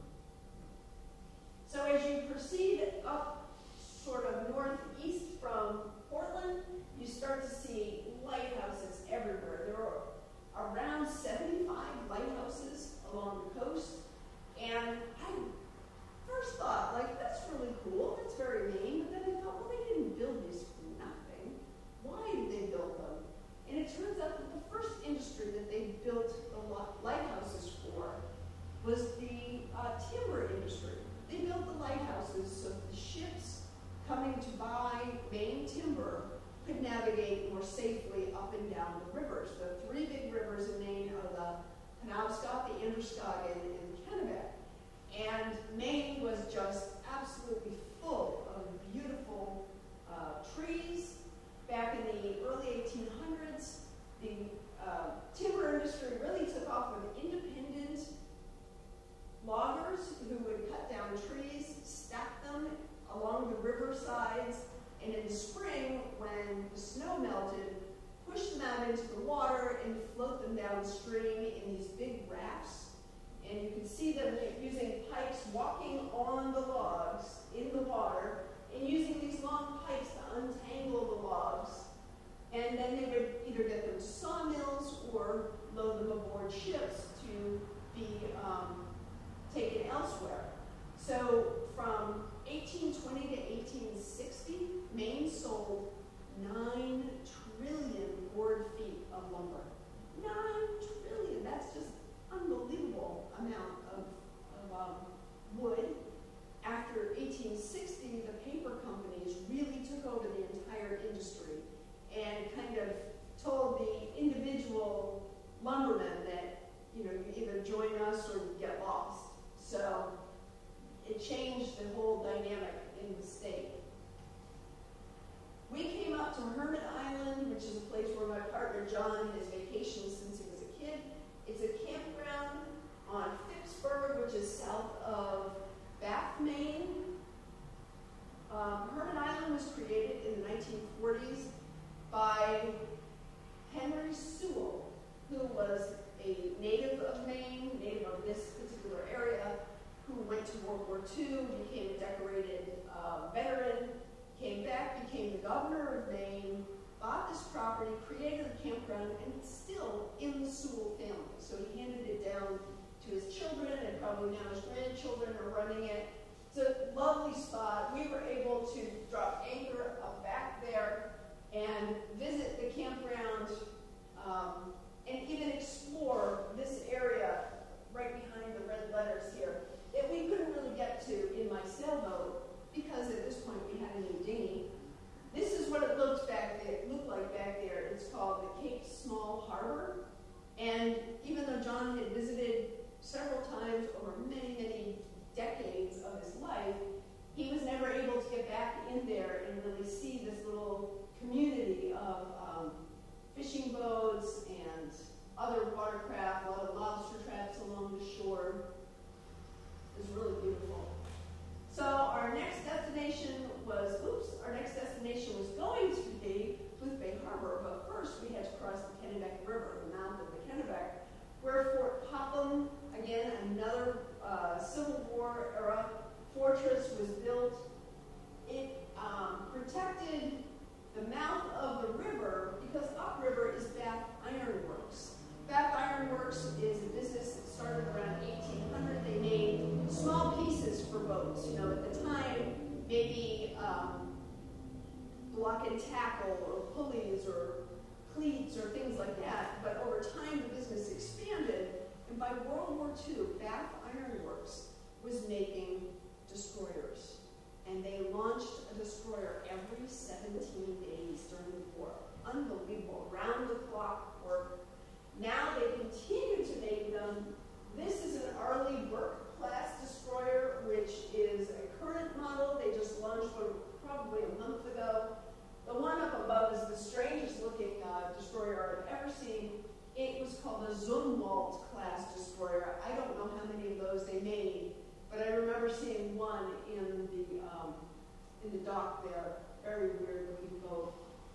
So as you proceed up sort of northeast from Portland, you start to see lighthouses everywhere. There are around seventy-five lighthouses along the coast. And I first thought, like, that's really cool. That's very Maine. But then I thought, well, they didn't build these for nothing. Why did they build them? And it turns out that the first industry that they built the lighthouses for was the uh, timber industry. They built the lighthouses so that the ships coming to buy Maine timber could navigate more safely up and down the rivers. The three big rivers in Maine are the Penobscot, the Androscoggin, and the Kennebec. And Maine was just absolutely full of beautiful uh, trees. Back in the early eighteen hundreds, the uh, timber industry really took off with independent loggers who would cut down trees, stack them along the river sides, and in the spring, when the snow melted, push them out into the water and float them downstream in these big rafts. And you can see them using pipes, walking on the logs in the water, and using these long pipes to untangle the logs. And then they would either get them to sawmills or load them aboard ships to be um, taken elsewhere. So from eighteen twenty to eighteen sixty, Maine sold nine trillion board feet of lumber. Nine trillion, that's just unbelievable amount of, of um, wood. After eighteen sixty, the paper companies really took over the entire industry and kind of told the individual lumbermen that, you know, you either join us or you get lost. So it changed the whole dynamic in the state. We came up to Hermit Island, which is a place where my partner John has vacationed since he was a kid. It's a campground on Phippsburg, which is south of Bath, Maine. Um, Hermit Island was created in the nineteen forties by Henry Sewell, who was a native of Maine, native of this particular area, who went to World War Two, became a decorated uh, veteran, came back, became the governor of Maine, bought this property, created a campground, and it's still in the Sewell family. So he handed it down to his children, and probably now his grandchildren are running it. It's a lovely spot. We were able to drop anchor up back there and several times over many, many decades of his life, he was never able to get back in there and really see this little community of um, fishing boats and other watercraft, a lot of lobster traps along the shore. It was really beautiful. So our next destination was, oops, our next destination was going to be Boothbay Harbor, but first we had to cross the Kennebec River, the mouth of the Kennebec, where Fort Popham, again, another uh, Civil War era fortress, was built. It um, protected the mouth of the river because upriver is Bath Iron Works. Bath Iron Works is a business that started around eighteen hundred. They made small pieces for boats. You know, at the time, maybe um, block and tackle or pulleys or cleats or things like that. But over time, the business expanded. And by World War Two, Bath Iron Works was making destroyers. And they launched a destroyer every seventeen days during the war. Unbelievable, round-the-clock work. Now they continue to make them. This is an Arleigh Burke-class destroyer, which is a current model. They just launched one probably a month ago. The one up above is the strangest-looking uh, destroyer I've ever seen. It was called a Zumwalt-class destroyer. I don't know how many of those they made, but I remember seeing one in the um, in the dock there. Very weird-looking boat.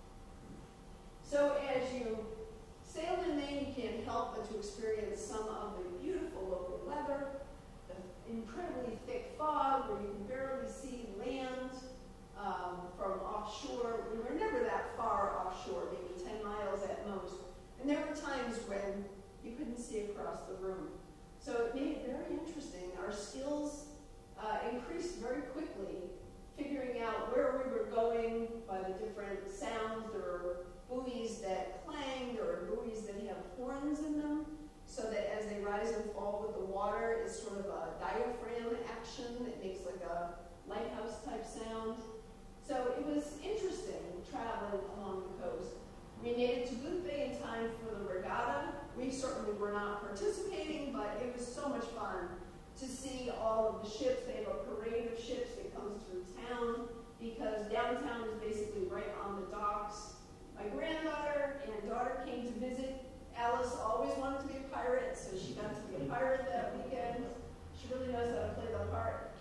So as you sail in Maine, you can't help but to experience some of the beautiful local weather, the incredibly thick fog where you can barely see land um, from offshore. We were never that far offshore, maybe ten miles at most. And there were times when you couldn't see across the room. So it made it very interesting. Our skills uh, increased very quickly, figuring out where we were going by the different sounds. There were buoys that clanged, there were buoys that have horns in them, so that as they rise and fall with the water, it's sort of a diaphragm action that makes like a lighthouse type sound. So it was interesting traveling along the coast. We made it to Boothbay in time for the regatta. We certainly were not participating, but it was so much fun to see all of the ships. They have a parade of ships that comes through town because downtown is basically right on the docks. My granddaughter and daughter came to visit. Alice always wanted to be a pirate, so she got to be a pirate that weekend. She really knows how to play the part.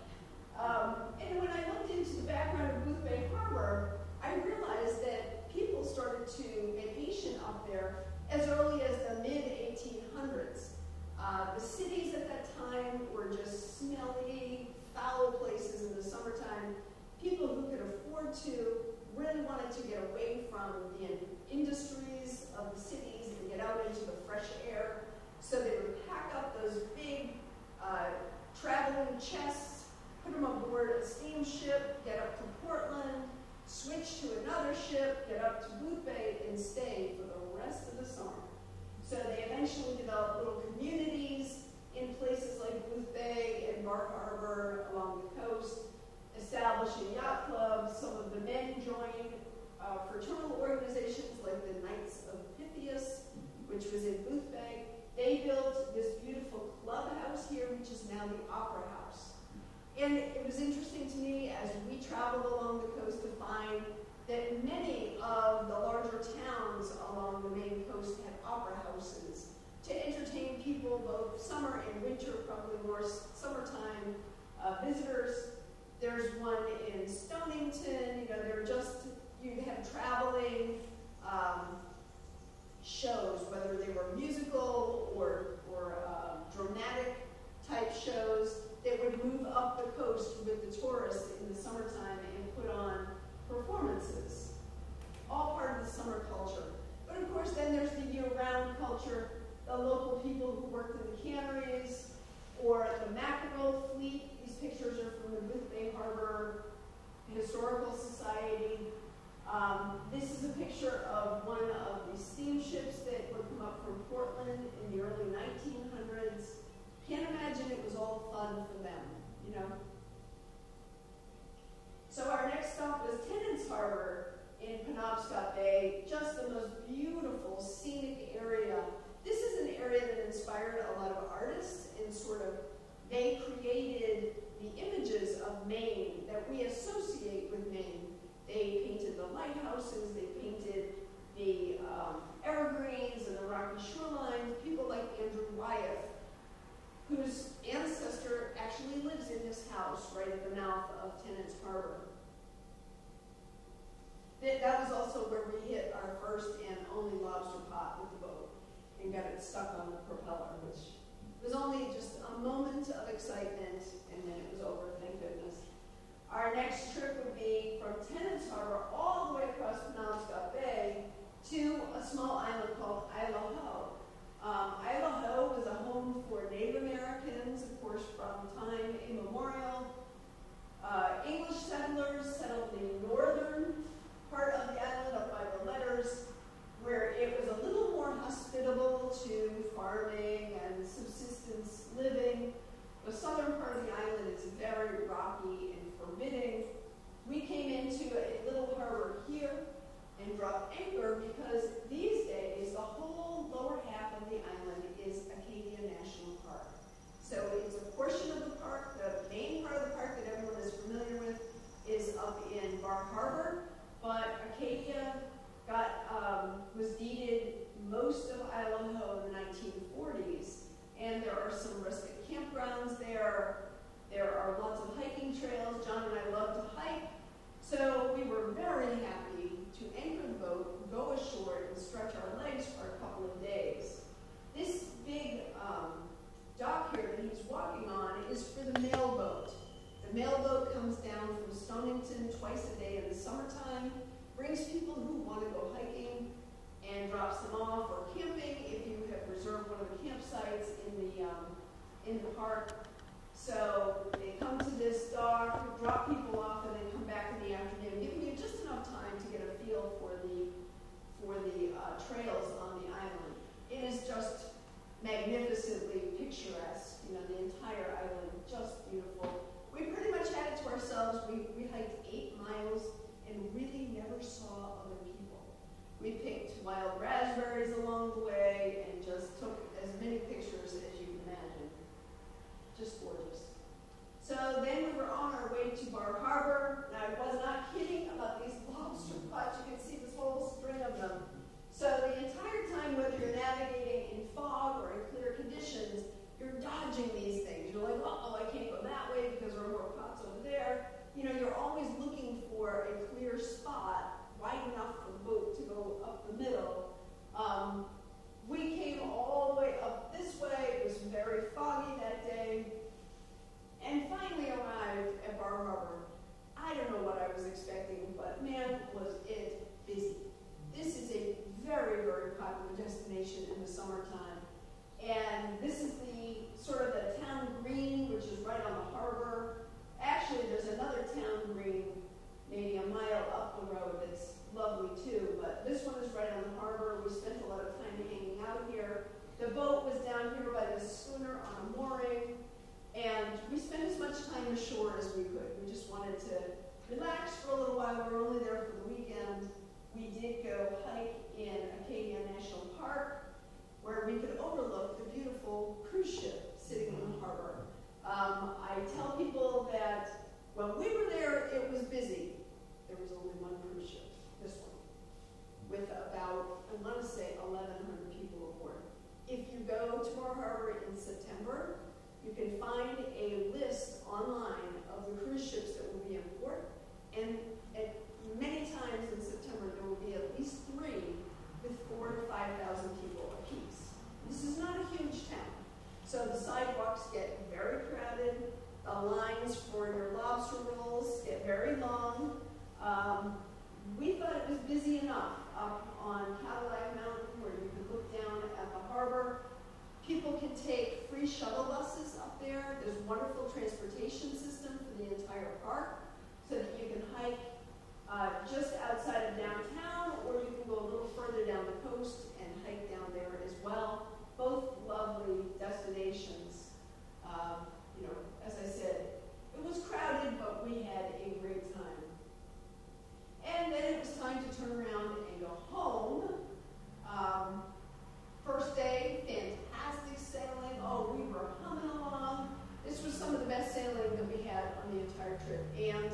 Um, and when I looked into the background of Boothbay Harbor, I realized that people started to vacation up there as early as the mid eighteen hundreds. Uh, the cities at that time were just smelly, foul places in the summertime. People who could afford to really wanted to get away from the industries of the cities and get out into the fresh air. So they would pack up those big uh, traveling chests, put them aboard a steamship, get up to Portland, switch to another ship, get up to Boothbay, and stay for the rest of the summer. So they eventually developed little communities in places like Boothbay and Bar Harbor along the coast, establishing yacht clubs. Some of the men joined uh, fraternal organizations like the Knights of Pythias, which was in Boothbay. They built this beautiful clubhouse here, which is now the Opera House. And it was interesting to me as we traveled along the coast to find that many of the larger towns along the Maine coast had opera houses to entertain people both summer and winter, probably more summertime uh, visitors. There's one in Stonington. You know, they're just, you have traveling um, shows, whether they were musical or, or uh, dramatic type shows that would move up the coast with the tourists in the summertime and put on performances. All part of the summer culture. But of course, then there's the year-round culture, the local people who worked in the canneries, or the mackerel fleet. These pictures are from the Boothbay Harbor Historical Society. Um, this is a picture of one of the steamships that would come up from Portland in the early nineteen hundreds. Can't imagine it was all fun for them, you know. So our next stop was Tennant's Harbor in Penobscot Bay, just the most beautiful scenic area. This is an area that inspired a lot of artists and sort crossings, they painted the um, evergreens and the rocky shorelines. People like Andrew Wyeth, whose ancestor actually lives in this house right at the mouth of Tennant's Harbor. That was also where we hit our first and only lobster pot with the boat and got it stuck on the propeller, which was only just a moment of excitement, and then it was over, thank goodness. Our next trip would be from Tennant's Harbor all the way across Penobscot Bay to a small island called Isle Ho. Um, Isle Ho was a home for Native Americans, of course, from time immemorial. Uh, English settlers settled the northern part of the island up by the Letters, where it was a little more hospitable to farming and subsistence living. The southern part of the island is very rocky and forbidding. We came into a little harbor here and dropped anchor because these days the whole lower half of the island is Acadia National Park. So it's a portion of the park. The main part of the park that everyone is familiar with is up in Bar Harbor, but Acadia got um, was deeded most of Isle Ho in the nineteen forties, and there are some rustic campgrounds there. There are lots of hiking trails. John and I love to hike, so we were very happy to anchor the boat, go ashore, and stretch our legs for a couple of days. This big um, dock here that he's walking on is for the mail boat. The mail boat comes down from Stonington twice a day in the summertime, brings people who want to go hiking, and drops them off, or camping if you have reserved one of the campsites in the, um, in the park. So they come to this dock, drop people off, and then come back in the afternoon, giving you just enough time to get a feel for the, for the uh, trails on the island. It is just magnificently picturesque, you know, the entire island, just beautiful. We pretty much had it to ourselves. We, we hiked eight miles and really never saw other people. We picked wild raspberries along the way and just took as many pictures as you can imagine. Just gorgeous. So then we were on our way to Bar Harbor. Now, I was not kidding about these lobster pots. You can see this whole string of them. So the entire time, whether you're navigating in fog or in clear conditions, you're dodging these things. You're like, uh-oh, I can't go that way because there are more pots over there. You know, you're always looking for a clear spot wide enough for the boat to go up the middle. Um, we came all the way up this way. It was very foggy that day. And finally arrived at Bar Harbor. I don't know what I was expecting, but man, was it busy. This is a very, very popular destination in the summertime. And this is the sort of the town green, which is right on the harbor. Actually, there's another town green maybe a mile up the road that's lovely too, but this one is right on the harbor. We spent a lot of time hanging out here. The boat was down here by the schooner on a mooring, and we spent as much time ashore as we could. We just wanted to relax for a little while. We were only there for the weekend. We did go hike in Acadia National Park, where we could overlook the beautiful cruise ship sitting in the harbor. Um, I tell people that when we were there, it was busy. There was only one cruise ship, this one, with about, I want to say, eleven hundred people aboard. If you go to Bar Harbor in September, you can find a list online of the cruise ships that will be in port, and at many times in September, there will be at least three with four to five thousand people apiece. This is not a huge town, so the sidewalks get very crowded. The lines for your lobster rolls get very long. Um, we thought it was busy enough up on Cadillac Mountain, where you can look down at the harbor. People can take free shuttle buses up there. There's a wonderful transportation system for the entire park, so that you can hike uh, just outside of downtown, or you can go a little further down the coast and hike down there as well. Both lovely destinations. Uh, you know, as I said, it was crowded, but we had a great time. And then it was time to turn around and go home. Um, first day, fantastic sailing. Oh, we were humming along. This was some of the best sailing that we had on the entire trip. And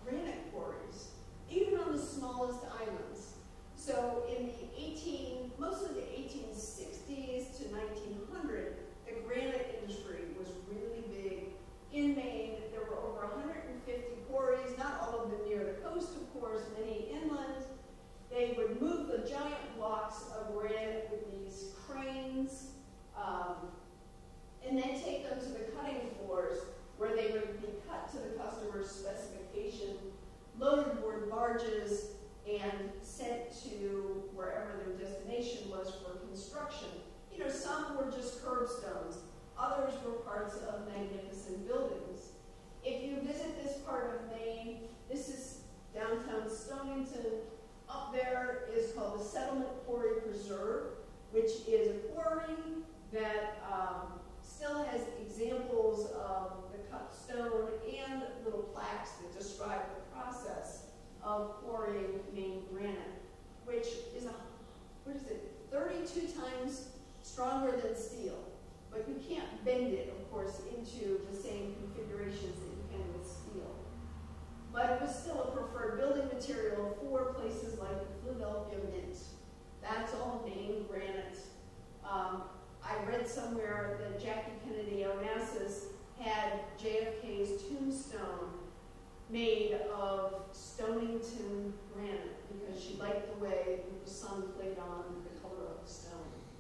granite quarries, even on the smallest islands. So in the eighteen, most of the eighteen sixties to nineteen hundred, the granite industry was really big in Maine. There were over one hundred fifty quarries, not all of them near the coast, of course, many inland. They would move the giant blocks of granite with these cranes, um, and then take them to the cutting floors where they would be cut to the customer's specification, loaded aboard barges, and sent to wherever their destination was for construction. You know, some were just curbstones. Others were parts of magnificent buildings. If you visit this part of Maine, this is downtown Stonington. Up there is called the Settlement Quarry Preserve, which is a quarry that um, still has examples of the cut stone and little plaques that describe the process of quarrying Maine granite, which is, a, what is it, thirty-two times stronger than steel. But you can't bend it, of course, into the same configurations that you can with steel. But it was still a preferred building material for places like the Philadelphia Mint. That's all Maine granite. Um, I read somewhere that Jackie Kennedy Onassis had J F K's tombstone made of Stonington granite because she liked the way the sun played on the color of the stone.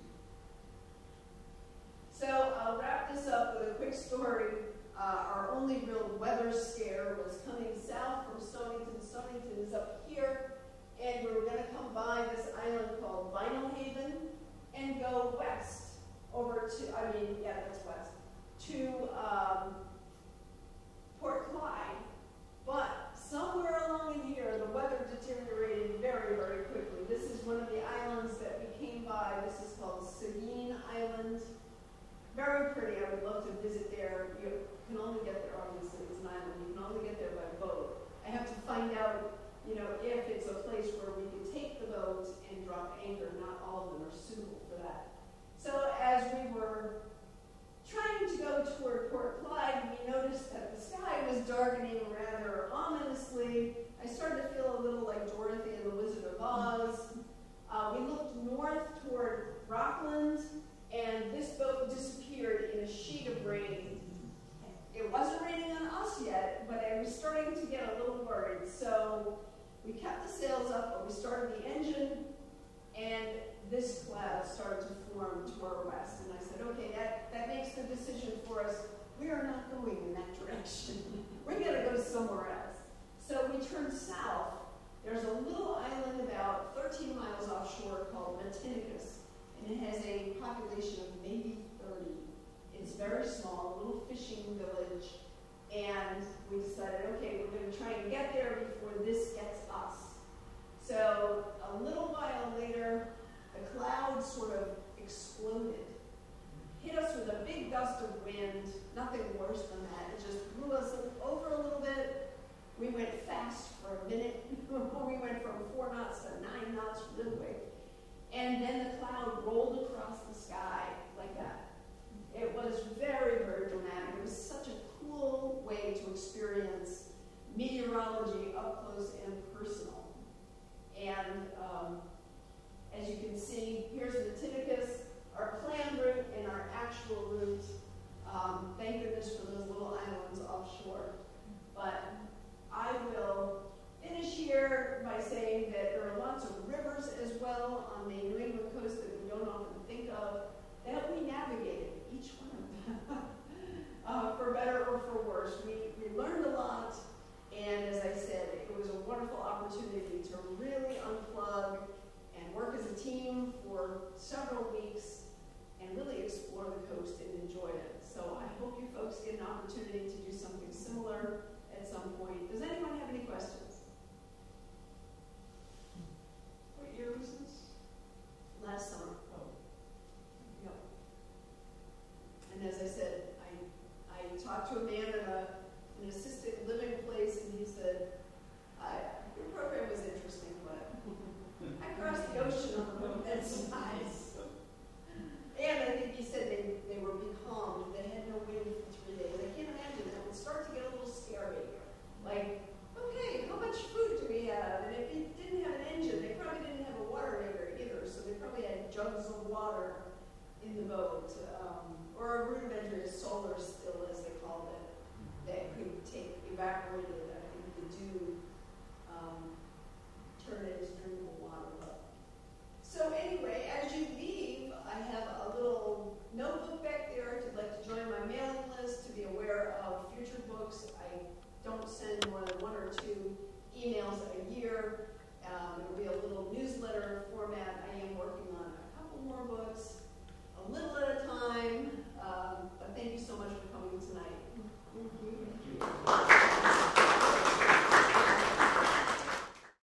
So I'll wrap this up with a quick story. Uh, our only real weather scare was coming south from Stonington. Stonington is up here, and we were going to come by this island called Vinyl Haven and go west over to, I mean, yeah, that's west, to um, Port Clyde. But somewhere along in here, the weather deteriorated very, very quickly. This is one of the islands that we came by. This is called Seguin Island. Very pretty. I would love to visit there. You can only get there, obviously, it's an island. You can only get there by boat. I have to find out, you know, if it's a place where we can take the boat and drop anchor. Not all of them are suitable for that. So as we were trying to go toward Port Clyde, we noticed that the sky was darkening rather ominously. I started to feel a little like Dorothy and the Wizard of Oz. Uh, we looked north toward Rockland, and this boat disappeared in a sheet of rain. It wasn't raining on us yet, but I was starting to get a little worried. So we kept the sails up, but we started the engine, and this cloud started to form to our west. And I said, okay, that, that makes the decision for us. We are not going in that direction. We're going to go somewhere else. So we turned south. There's a little island about thirteen miles offshore called Matinicus. And it has a population of maybe thirty. It's very small, a little fishing village. And we decided, okay, we're going to try and get there before this gets us. So a little while later, the clouds sort of exploded. Hit us with a big gust of wind, nothing worse than that. It just blew us over a little bit. We went fast for a minute. We went from four knots to nine knots really quick. And then the cloud rolled across the sky like that. It was very, very dramatic. It was such a cool way to experience meteorology up close and personal. And